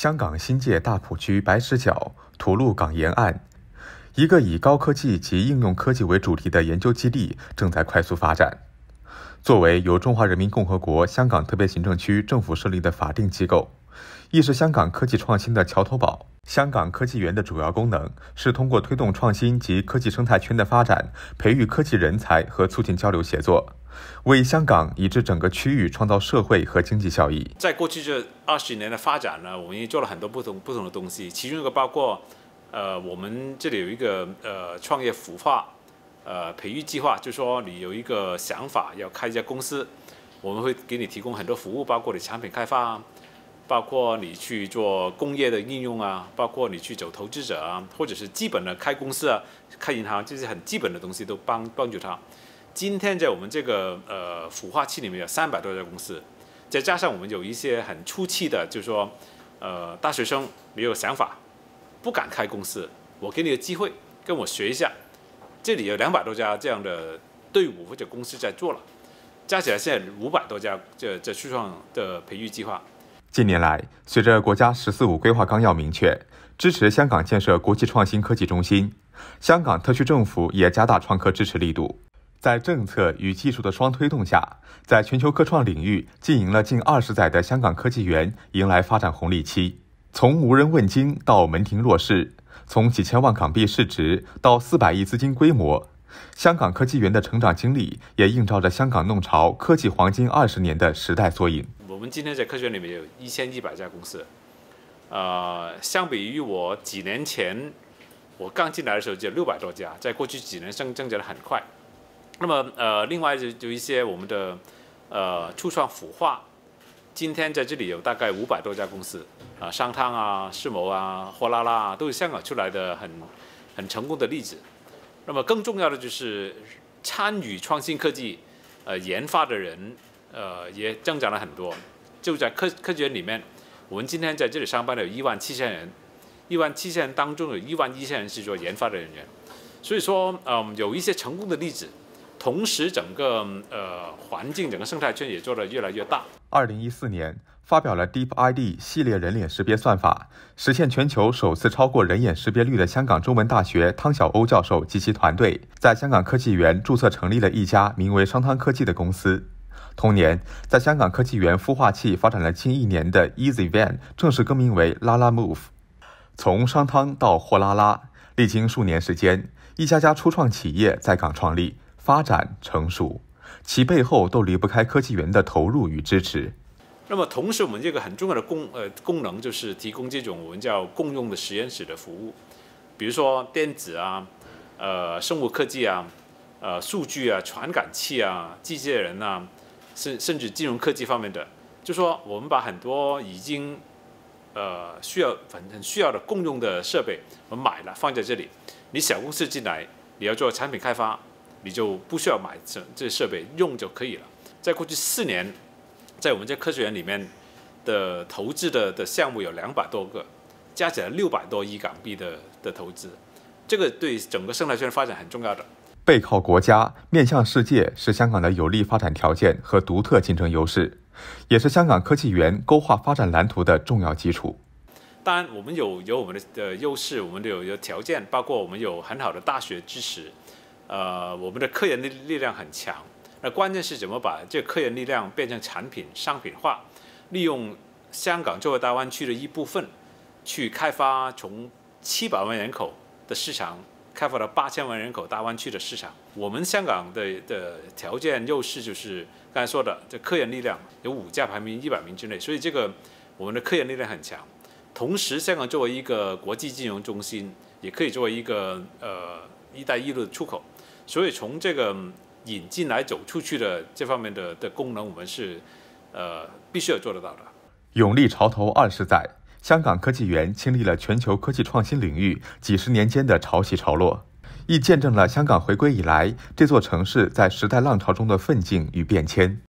香港新界大埔区白石角吐露港沿岸，一个以高科技及应用科技为主题的研究基地正在快速发展。作为由中华人民共和国香港特别行政区政府设立的法定机构，亦是香港科技创新的桥头堡。香港科技园的主要功能是通过推动创新及科技生态圈的发展，培育科技人才和促进交流协作，为香港以至整个区域创造社会和经济效益。 在过去这20年的发展呢，我们也做了很多不同的东西，其中一个包括我们这里有一个创业孵化培育计划，就是说你有一个想法要开一家公司，我们会给你提供很多服务，包括你产品开发，包括你去做工业的应用啊，包括你去走投资者啊，或者是基本的开公司啊、开银行，这些很基本的东西都帮助他。今天在我们这个孵化器里面有300多家公司，再加上我们有一些很初期的，就是说大学生你有想法，不敢开公司，我给你个机会，跟我学一下。这里有200多家这样的队伍或者公司在做了，加起来现在500多家这初创的培育计划。 近年来，随着国家“十四五”规划纲要明确，支持香港建设国际创新科技中心，香港特区政府也加大创科支持力度。在政策与技术的双推动下，在全球科创领域经营了近20载的香港科技园迎来发展红利期。从无人问津到门庭若市，从几千万港币市值到400亿资金规模，香港科技园的成长经历也映照着香港弄潮科技黄金20年的时代缩影。 我们今天在科学园里面有1100家公司，相比于我几年前我刚进来的时候就600多家，在过去几年增长得很快。那么另外就一些我们的初创孵化，今天在这里有大概500多家公司，商汤啊、世谋啊、货拉拉啊，都是香港出来的很成功的例子。那么更重要的就是参与创新科技研发的人也增长了很多。就在科技园里面，我们今天在这里上班的有17000人，17000人当中有11000人是做研发的人员。所以说有一些成功的例子，同时整个环境、整个生态圈也做得越来越大。 2014年发表了 Deep ID 系列人脸识别算法，实现全球首次超过人眼识别率的香港中文大学汤晓欧教授及其团队，在香港科技园注册成立了一家名为商汤科技的公司。同年，在香港科技园孵化器发展了近1年的 EasyVan 正式更名为 Lalamove。从商汤到货拉拉，历经数年时间，一家家初创企业在港创立、发展、成熟，其背后都离不开科技园的投入与支持。 那么同时，我们这个很重要的功能就是提供这种我们叫共用的实验室的服务，比如说电子啊、生物科技啊、数据啊、传感器啊、机械人啊，甚至金融科技方面的，就说我们把很多已经很需要的共用的设备，我们买了放在这里。你小公司进来，你要做产品开发，你就不需要买这些设备，用就可以了。在过去4年，在我们这科学园里面的投资的项目有200多个，加起来600多亿港币的投资，这个对整个生态圈发展很重要的。 背靠国家，面向世界是香港的有利发展条件和独特竞争优势，也是香港科技园勾画发展蓝图的重要基础。 当然，我们有我们的优势，我们有条件，包括我们有很好的大学支持，我们的科研力量很强。那关键是怎么把这个科研力量变成产品商品化，利用香港作为大湾区的一部分，去开发从700万人口的市场开发到8000万人口大湾区的市场。我们香港的条件优势就是刚才说的，这科研力量有5家排名100名之内，所以这个我们的科研力量很强。同时，香港作为一个国际金融中心，也可以作为一个“一带一路”的出口。所以从这个引进来走出去的这方面的功能，我们是必须要做得到的。 勇立潮头20载，香港科技园经历了全球科技创新领域几十年间的潮起潮落，亦见证了香港回归以来这座城市在时代浪潮中的奋进与变迁。